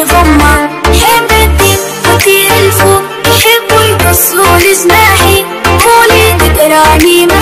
في غمة، يحب الدين يطير لفوق، يحبوا يقصوا لجناحي، قولي تقراني